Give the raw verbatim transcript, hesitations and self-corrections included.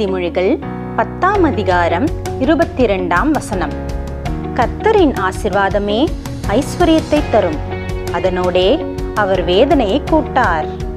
நீதிமொழிகள் பத்தாம் அதிகாரம் இருபத்தி இரண்டாம் வசனம். கர்த்தரின் ஆசீர்வாதமே ஐஸ்வர்யத்தை தரும், அதனோடே அவர் வேதனையை கூட்டார்.